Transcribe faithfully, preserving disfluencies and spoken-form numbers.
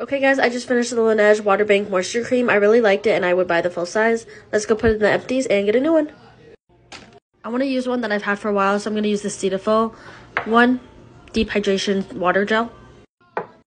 Okay guys, I just finished the Laneige Water Bank Moisture Cream. I really liked it and I would buy the full size. Let's go put it in the Empties and get a new one. I want to use one that I've had for a while, so I'm going to use the Cetaphil one Deep Hydration Water Gel.